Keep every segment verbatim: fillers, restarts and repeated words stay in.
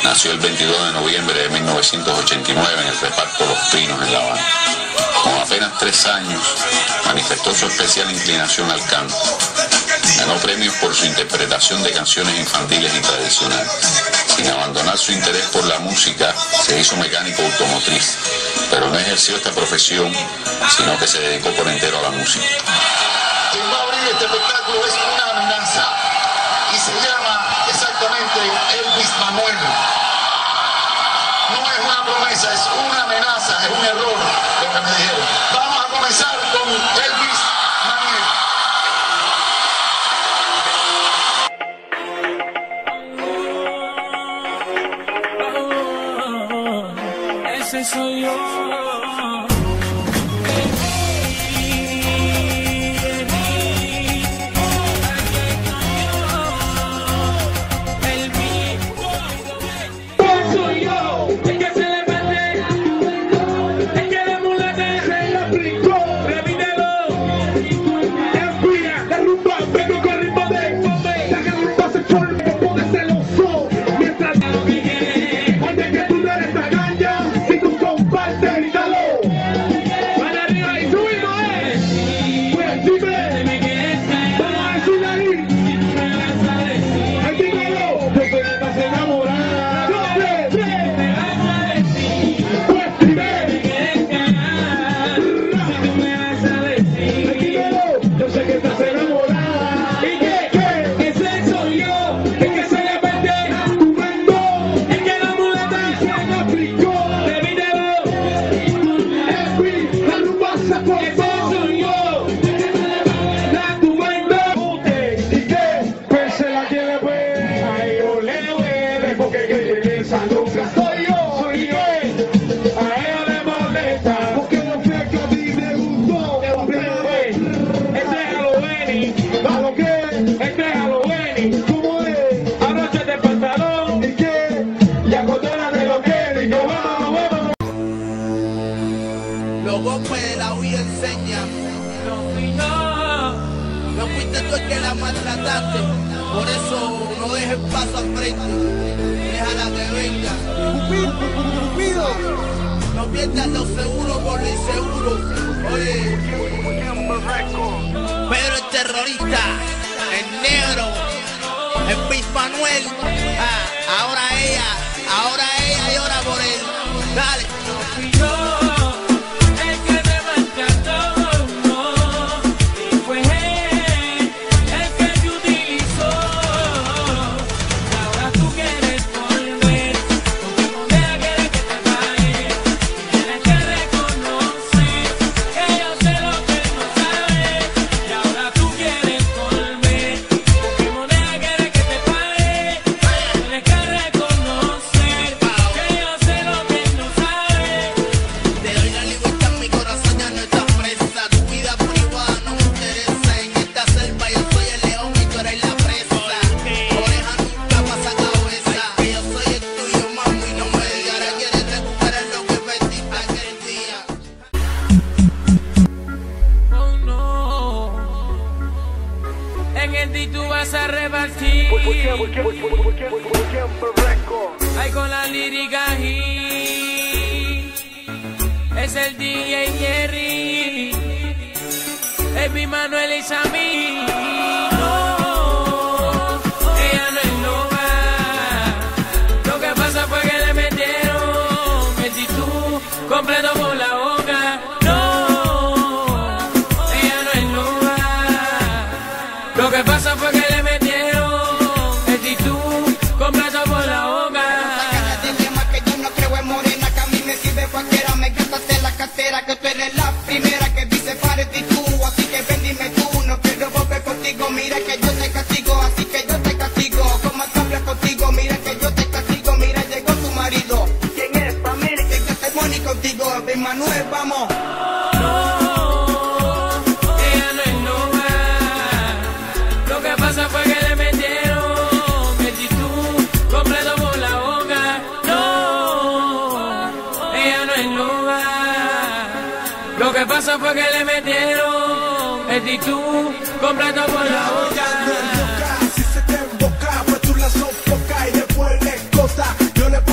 Nació el veintidós de noviembre de mil novecientos ochenta y nueve en el reparto Los Pinos en La Habana. Con apenas tres años manifestó su especial inclinación al canto. Ganó premios por su interpretación de canciones infantiles y tradicionales. Sin abandonar su interés por la música, se hizo mecánico automotriz, pero no ejerció esta profesión, sino que se dedicó por entero a la música. Quien va a abrir este espectáculo es una amenaza y se llama exactamente Elvis Manuel. No es una promesa, es una amenaza, es un error lo que me dijeron. Vamos a comenzar con Elvis Manuel. Ese soy yo. Los golpes de la vida enseñan. No fuiste tú el que la maltrataste, por eso no dejes paso al frente, déjala que venga. Cupido, no pierdas lo seguro por lo inseguro. Oye, Pedro el terrorista, el negro, Elvis Manuel. Ah, ahora ella, ahora ella llora por él. Dale. A repartir ay con la lírica hit. Es el D J Jerry, Elvis Manuel y Sammy. No, ella no es loca. Lo que pasa fue que le metieron el titú completo por la boca. No, ella no es loca. Lo que pasa fue que le que tú eres la primera que vi separarte tú, así que ven dime tú, no quiero volver contigo, mira que yo te castigo, así que yo te castigo, como hablas contigo, mira que yo te castigo, mira llegó tu marido, ¿quién es familia? Que yo te money contigo, Elvis Manuel, vamos. Lo que pasa fue que le metieron el titú completo por la boca. Si se te emboca, pues tú la sofocas y después le cosas. Yo le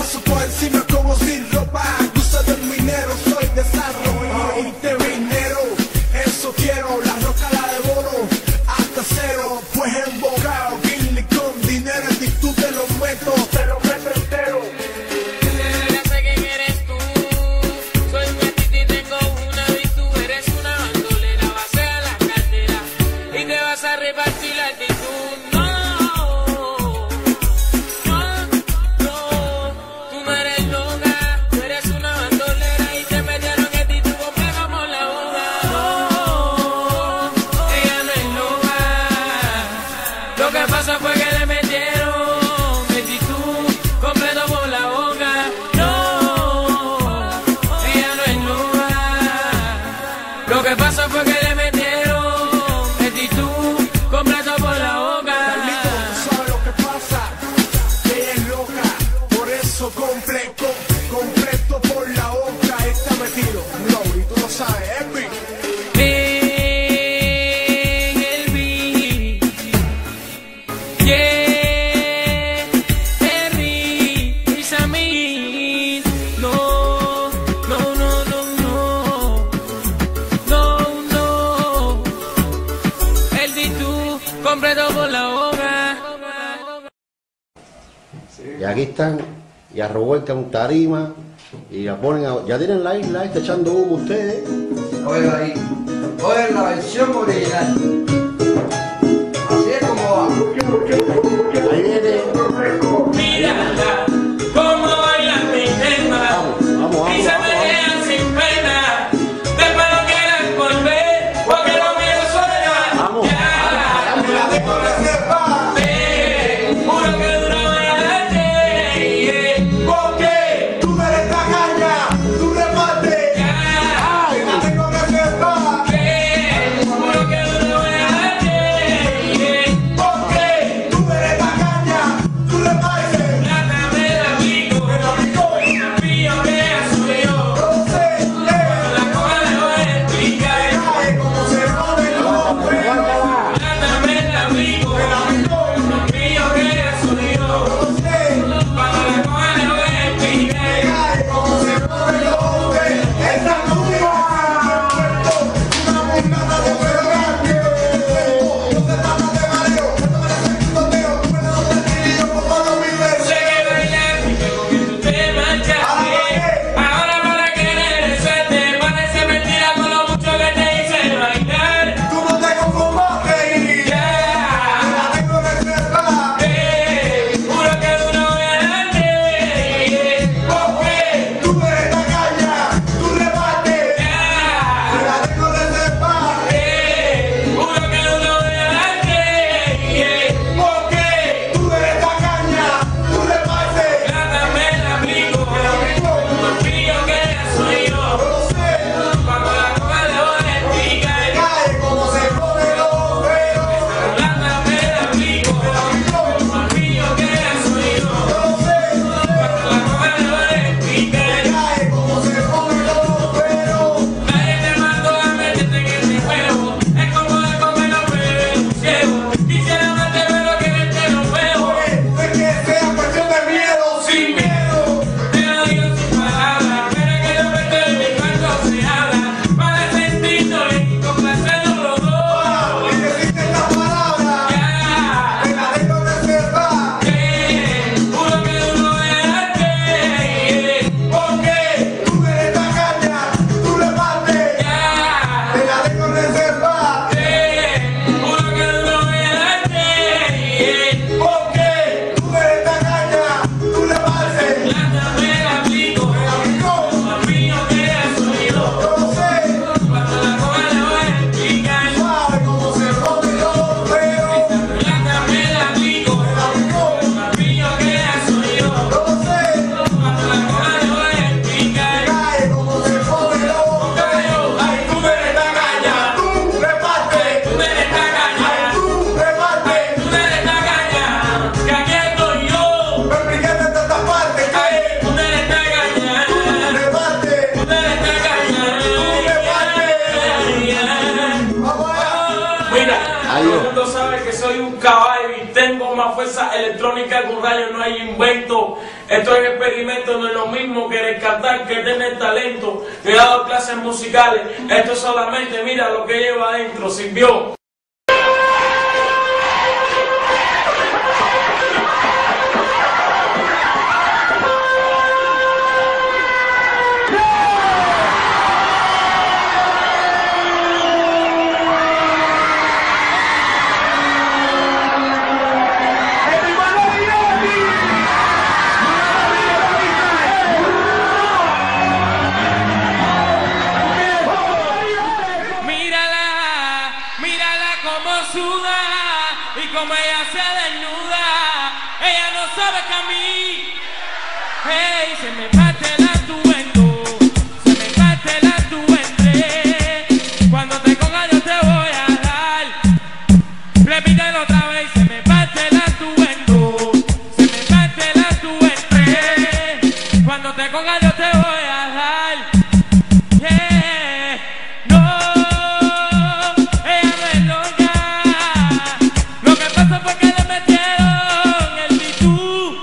completo por la boca. Y aquí están, y arrovuelcan tarima, y la ponen a, ya tienen la isla, está echando humo ustedes. Oiga ahí, oiga la versión original. Así es como va. Ahí viene. Mírala, cómo bailan mi tema. Vamos, vamos, vamos. Y se me quedan sin pena. Después no quieran volver, porque lo mío suena. Vamos. Ya, La tengo reserva. eh, juro que duro bailarte. Yeah. Porque tú me eres tacaña, tú repartes. Ya, La tengo reserva. eh, juro que duro bailarte. Yeah. Porque tú me eres tacaña, tú repartes. Trátame de amigo, mío que soy yo. Entonces, eh, La coja le voy a explicar. cae como se pone los pelos. Trátame de amigo, mío que soy yo. Entonces, Cuando la coja le voy a explicar. cae como se pone los pelos. Esta nube, una monada de pelo grande. No se trata de mareo, esto merece un toteo. Tú me das un trillo por todos mis besos. Sé que bailaste y que con eso te marchaste. Ahora para que regresaste, parece mentira con lo mucho que te hice bailar. Tú no te conformas, rey. Ya, La tengo reserva. eh, juro que duro voy a darte. Porque tú eres tacaña, tú repartes. Ya, La tengo reserva. eh, juro que duro voy a darte. Porque tú eres tacaña, tú repartes. Trátame de amigo, mío que soy yo. Entonces, Cuando la coja le voy a explicar. cae como se pone los pelos. Trátame de amigo, mío que soy yo. Entonces, Cuando la coja le voy a explicar. cae como se pone los pelos. Nadie te mandó a meterte en ese juego. Es como de comer los bebés ciegos. Quisiera amarte pero que verte no veo. No es que sea cuestión de miedo, sin miedo. Te lo digo sin palabras, pero es que yo me estoy en mi cuarto se habla. Para sentirlo y complacerlo los dos. Y decirte estas palabras, Ya, te la tengo reserva. eh, juro que duro voy a darte. Porque tú eres tacaña, tú repartes. Ya, Te la tengo reserva. eh, juro que duro voy a darte. Porque tú eres tacaña, tú repartes. Trátame de amigo, mío que soy yo. Entonces, Cuando la coja le voy a explicar. sabe cómo se pone los pelos. Trátame de amigo, mío que soy yo. Entonces, Cuando la coja le voy a explicar. cae como se pone los pelos. Ay, tú eres tacaña, tú repartes. Tú eres tacaña, Ay, tú repartes. tú eres tacaña, que aquí estoy yo. Me explicaste de esta parte, cae, Tú eres tacaña, repartes. tú eres tacaña. Vamos allá. Mira, Ay, todo yo. el mundo sabe que soy un caballo y tengo más fuerza electrónica que un rayo, no hay invento. Esto es experimento, no es lo mismo que cantar, que tener talento. Yo he dado clases musicales, esto solamente mira lo que lleva adentro, sirvió. Mírala, mírala como suda y como ella se desnuda. Ella no sabe que a mí, hey, se me parte el atuendo, se me parte el atuende. Cuando te coja yo te voy a dar. Repítelo otra vez, se me parte el atuendo, se me parte el atuende. Cuando te coja yo te voy a dar. Yeah, no, ella no es loca. Lo que pasa fue que le metieron el bitú.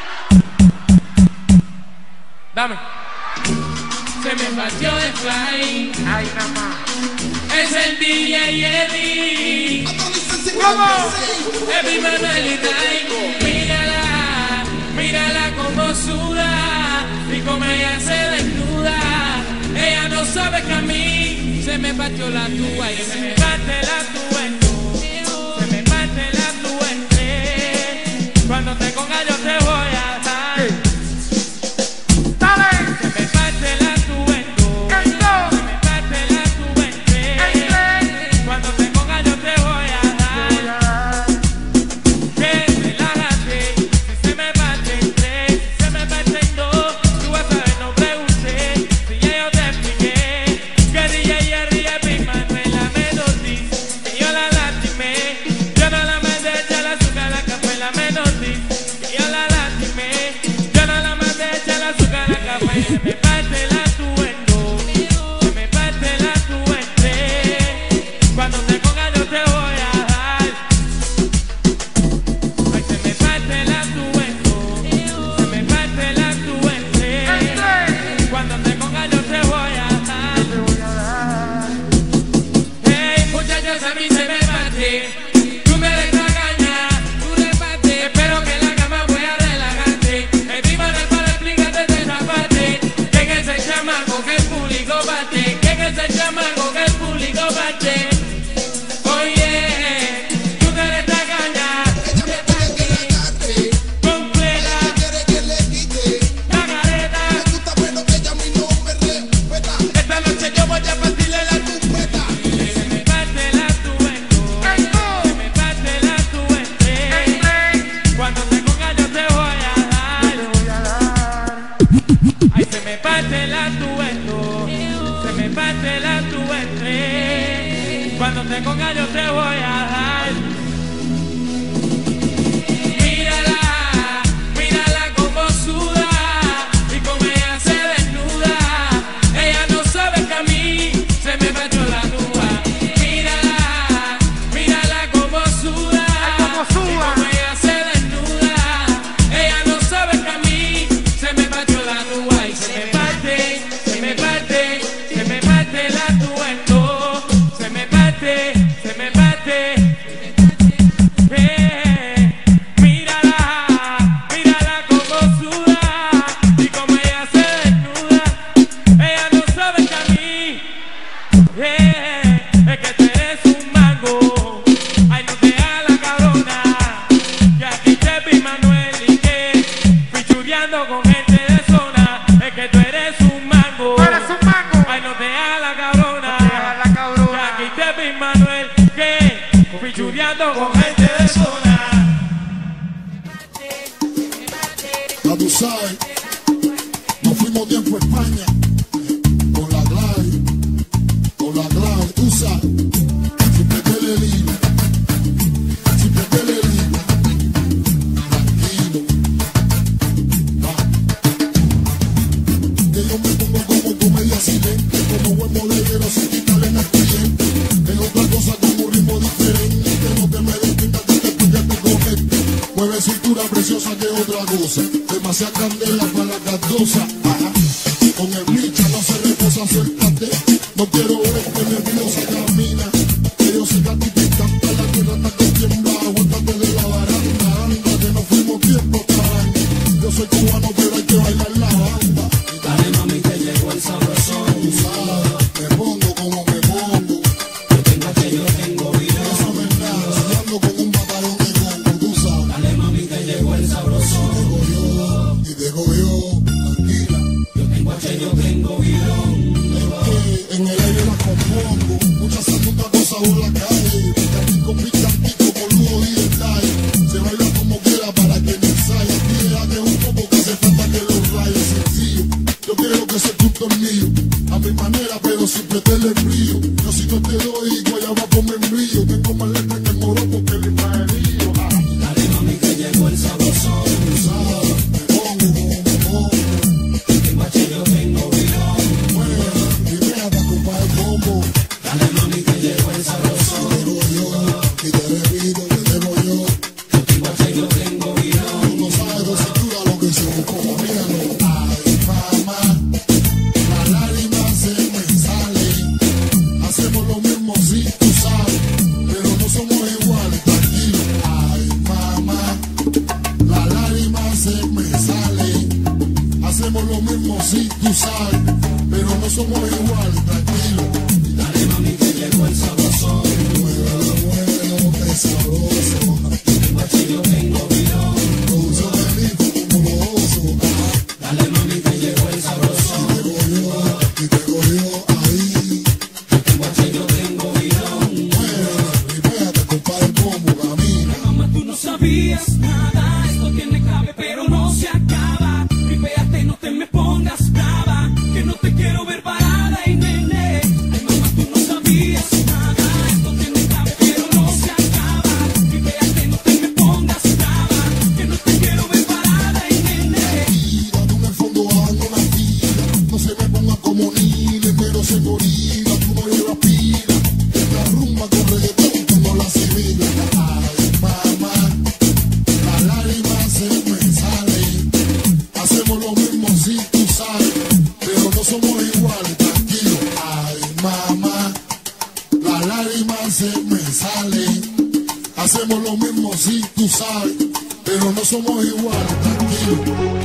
Dame. Se me partió de fly. Ay, nada más. Es el D J Eddie. Es mi Manuelita y mírala, mírala como suda y como ella se desnuda. Ella no sabe que a mí se me partió la tuba y se me parte la tuba en dos, se me parte la tuba en tres. Cuando te conga yo te voy a dar. Se me parte la tuba en dos, se me parte la tuba en tres. Cuando te conga yo te voy a dar. Que relájate, si se me parte en tres, si se me parte en dos, tú vas a ver, no pregunté. Si ya yo te expliqué que D J Jerry es Big Manuel la melodía. Y yo la lastimé, yo no la mandé echar la azúcar, la café, la melodía. Y yo la lastimé, yo no la mandé echar la azúcar, la café. Se me parte la tuba en dos, se me parte la tuba en tres. Cuando te conga yo te voy a dar. Ay, se me parte la tuba en dos, se me parte la tuba en tres. Cuando te conga yo te voy a dar. Hey, muchachos, a mí se me parte. Tú me dejas caña, tú le partes. Espero que en la cama voy a relajarte. El Big Manuel para explicarte de esa parte. Que en ese chamaco que el público bate. Que en ese chamaco que el público bate. Oye, tú te le das caña. Completa. La careta. Esta noche yo voy a partirle la tupeta. Se me parte la tuba en dos, se me parte la tuba en tres. Cuando te conga yo te voy a dar. Ay, se me parte la tuba en dos, se me parte la tuba en tres. Cuando te conga yo te voy a dar. Mírala, mírala como suda y como ella se desnuda. Ella no sabe que a mí se me partió la tuba. Mírala, mírala como suda y como ella se desnuda. Ella no sabe que a mí se me partió la tuba y se me parte, se me parte, se me parte la tuba en dos. Se me parte, se me parte. Eh, mírala, mírala como suda y como ella se desnuda. Ella no sabe que a mí, eh, es que tú eres un mango. Ay, no te hagas la cabrona, que aquí te vi Manuel y que fichureando con gente de zona. Es que tú eres un mango. Ay, no te hagas la cabrona, que aquí te vi Manuel que fichureando con gente de zona. Ya tú sabes, nos fuimos tiempo a España con la Gladys, con la Gladys, tú sabes, siempre te le digo, siempre te le digo, tranquilo, va. Que yo me pongo como comedia silente, como buen boleguero sin quitarle nada al cliente. Es otra cosa con un ritmo diferente, que no te me detengas que te ya te cogiste. Mueve cintura preciosa que otra cosa, demasiada candela para la cardosa. Ajá. Con el blicha no se reposa, suéltate. No quiero ver que nerviosa camina. Que yo sé que a ti te encanta la tierra, anda que tiembla. Aguántate de la baranda, anda que no fuimos tiempo tan. Yo soy cubano pero hay que bailar la banda. Dale mami que llegó el sabrosón. Tú sabes, me pongo como me pongo. Yo tengo que yo tengo vida. Eso es verdad, soñando con un batallón de congo. Tú sabes, Dale mami que llegó el sabrosón. dejo yo y dejo yo, tranquila. Yo tengo que yo tengo vida. Que en el aire la compongo, muchas segundas cosas por la calle. Picantico, picantico, boludo y detalle. Se baila como quiera para que me ensaye. Tírate un poco que hace falta que los rayes sencillo. Yo quiero que se tu tornillo, a mi manera, pero siempre te le brillo. Yo si no te doy, guayaba por membrillo. Tengo más letra en el moroco que el invaderillo. Ah, Dale mami que llegó el sabrosón. tú sabes, me pongo como me pongo. Yo tengo que yo tengo vida. Bueno, y me ata con el bombo. Dale mami que llegó el sabrosón. Dejo yo, y te repito, te dejo yo. Yo tengo que yo tengo vida. Tú no sabes de cintura lo que son como míralo. Ay, mamá, las lágrimas se me salen. Hacemos lo mismo, sí, tú sabes, pero no somos iguales. orina, tú no llevas pila. Esta rumba con reggaetón, tú no la asimilas. Ay, mamá, las lágrimas se me salen. Hacemos lo mismo si tú sabes, pero no somos iguales, tranquilo. Ay, mamá, las lágrimas se me salen. Hacemos lo mismo si tú sabes, pero no somos iguales, tranquilo.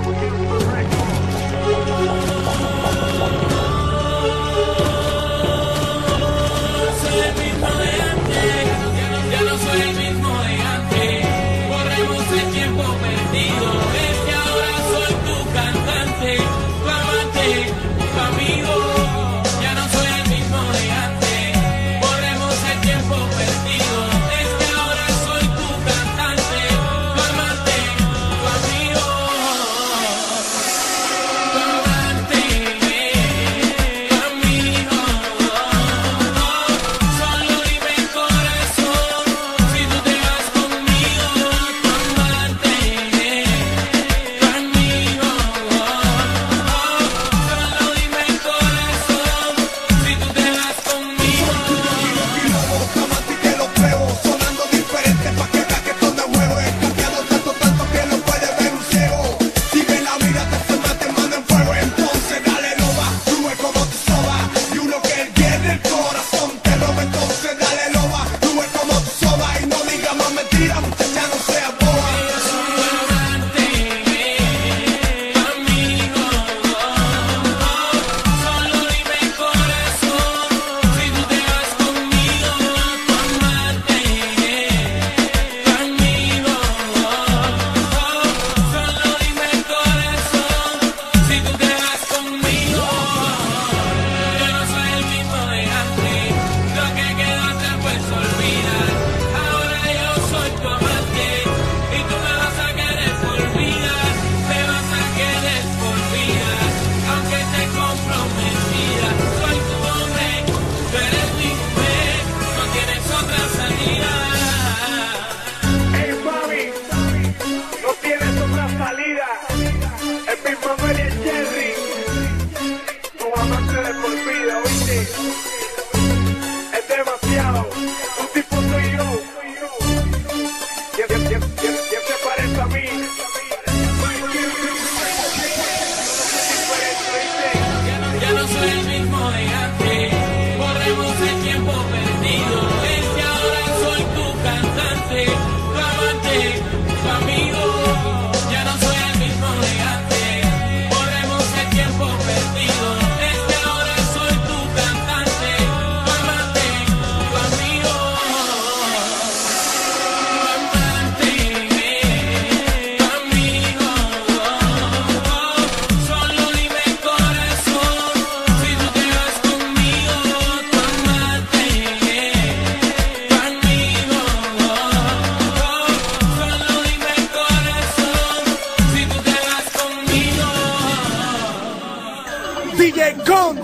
D J Con.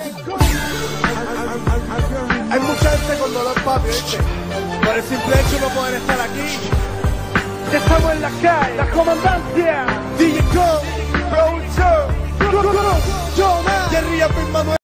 Hay mucha gente con dolor, papi, ¿viste? Por el simple hecho de no poder estar aquí. Estamos en la calle, la comandancia. D J Con, producer, Jerry Manuel.